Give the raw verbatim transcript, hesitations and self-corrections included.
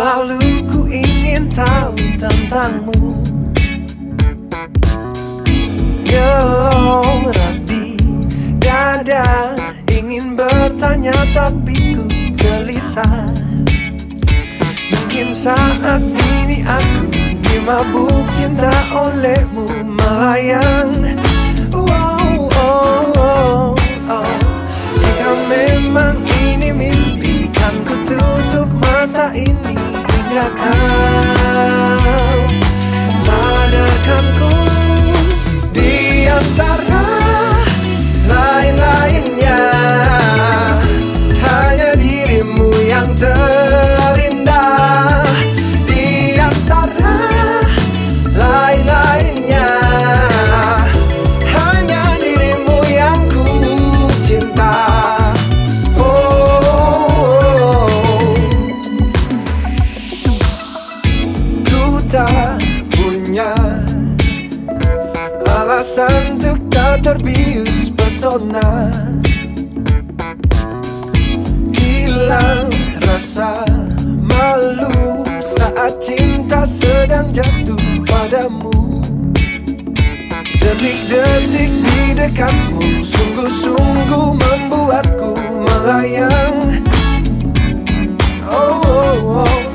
Selalu ku ingin tahu tentangmu. Gelora di dada, ingin bertanya tapi ku gelisah. Mungkin saat ini aku dimabuk cinta olehmu melayang. Wow, oh, oh, oh. Jika memang ini mimpi, kan ku tutup mata ini hingga kau sadarkan ku. Di antara lain-lainnya, hanya dirimu yang terindah. Di antara lain-lainnya, hanya dirimu yang ku cinta. Oh, ku tak punya alasan untuk tak terbius pesona. Hilang rasa malu saat cinta sedang jatuh padamu. Detik-detik di dekatmu sungguh-sungguh membuatku melayang. Oh, oh, oh.